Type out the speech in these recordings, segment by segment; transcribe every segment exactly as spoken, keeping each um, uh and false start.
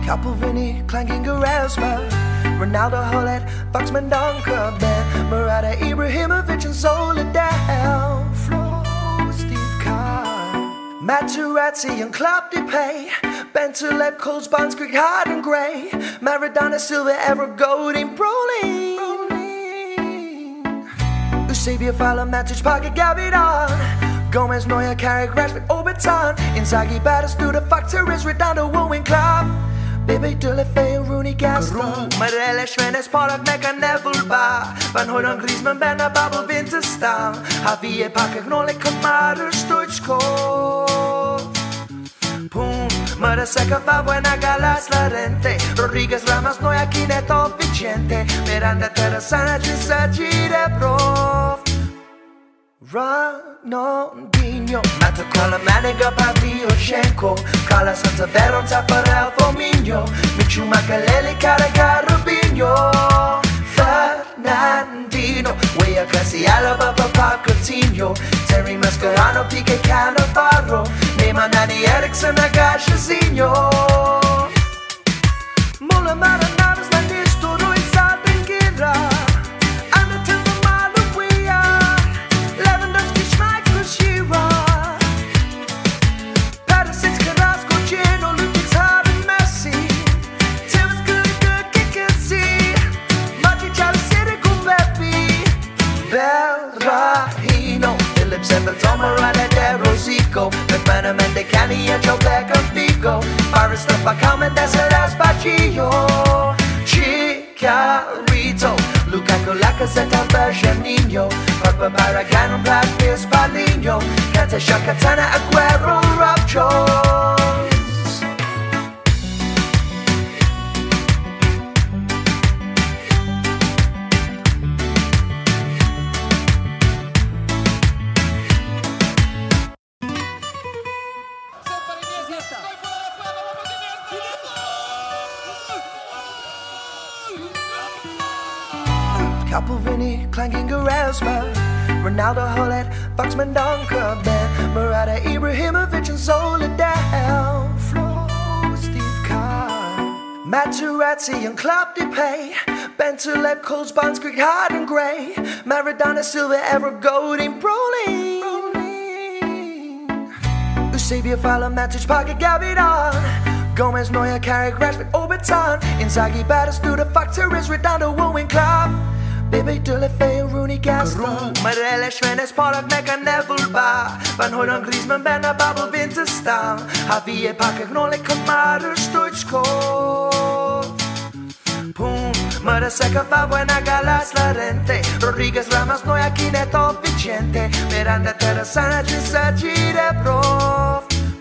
Capovini, clanking Erasmus, Ronaldo, Hollet, Foxman, Donker, Ben, Murata, Ibrahimovic, and Soledad, Flo, Steve Carr, Materazzi, and Klopp, Depay, Bentaleb, Coles, Bonds, Greg, Hard, and Gray, Maradona, Silva, Ever, Golding, Brolin, Eusebio, Fowler, Matic, Parker, Gavidon, Gomez, Neuer, Carrick, Rashford, Oberton, Inzaghi, Batistuta, Factories, Redondo, Owen, Klopp, Bebe, Deulofeu, Rooney, Gaston, Marelle, Schwenes, Pollock, Mecca, Neville, Bar, Van Hooydonk, Griezmann, Benna, Babel, Winterstam, Javier, Parker, Gnole, Kamara, Stoichkov, Pum, Maraseca, Fabuena, Galas, Larente, Rodriguez, Ramos, Neuer, Kineto, Vicente, Miranda, Terrasana, Gisagi, Prof, Ronaldinho, Matakola, Maniga, Pavlyuchenko, Carlos Santaveron, Tafarel, Firmino, Michu, Makaleli, Carragher, Rubinho, Fernandinho, Weah, Casiala, Papa, Coutinho, Terry Mascherano, Piqué, Cannavaro, Neymar, Nani, Eriksen, Agachazinho, Mola, Maranaras, Landisturo, Isaac, and Gira. Tomarada de Rosico, McManaman, Cani, and Joe Black and Figo, Paris, the Pacam, and Deseras Bacillo, Chicharito, Lukaku, Lacazette, Bergenino, Papa Barragán, Black Piers, Paulinho, Kante, Shakatana, Aguero, Rob Jones. Capovini, clanking Erasmus, Ronaldo, Hollet, Foxman, Donker, Ben, Murata, Ibrahimovic, and Soledad, Flo, Steve Carr, Materazzi, and Klopp, Depay, Bentaleb, Coles, Bonds, Greg, Hard, and Gray, Maradona, Silva, Ever, Golding, Brolin, Eusebio, Fowler, Matic, Parker, Gavidon, Gomez, Neuer, Carrick, Rashford, Oberton, Inzaghi, Batistuta, Factories, Redondo, Owen, Klopp, Bebe, Deulofeu, Rooney, Gaston, Marelle, Schwenes, Pollock, Mecca, Neville, Bar, Van Hooydonk, Griezmann, Benna, Babel, Winterstam, Javier, Parker, Gnole, Kamara, Stoichkov, Pum, Maraseca, Fabuena, Galas, Larente, Rodriguez, Ramos, Neuer, Kineto, Vicente, Miranda, Terrasana, Gisagi, Prof,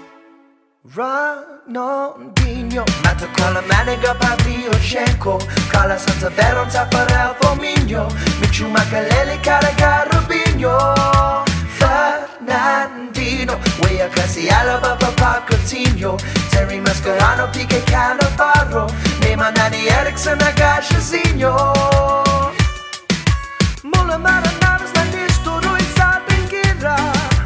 Ronaldinho, Matakola, Maniga, Pavlyuchenko, Carlos Santaveron, Tafarel, Firmino, Michu, Makaleli, Carragher, Rubinho, Fernandinho, Weah, Casiala, Papa, Coutinho, Terry Mascherano, Piqué, Cannavaro, Neymar, Nani, Eriksen, Agachazinho, Mola, Maranaras, Landisturo, Isaac, and Gira.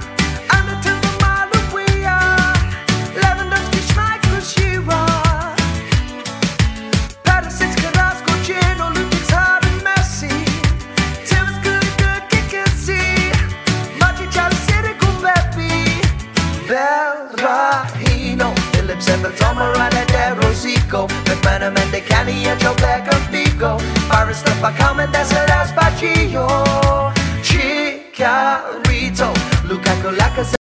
Tomarada de Rosico, McManaman, Cani, and Joe Black and Figo, Paris, the Pacam, and Deseras Bacillo, Chicharito, Lukaku, Lacazette.